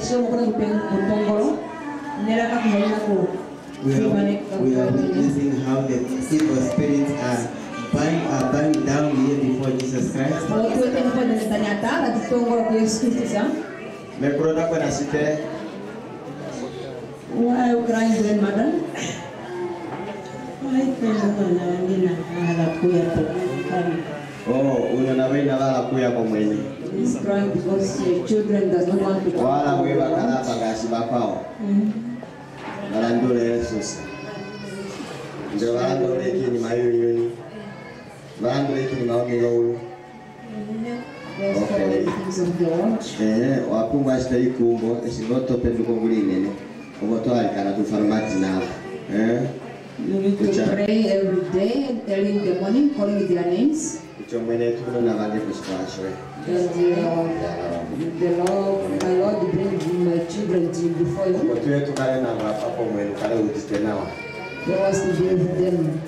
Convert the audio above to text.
We are witnessing how the evil spirits are bowing down here before Jesus Christ. Why are you crying, grandmother? Oh, He's crying because the children does not want to come. You need to pray every day, early in the morning, calling their names. That the Lord, my Lord, bring my children before you. There was to be with them.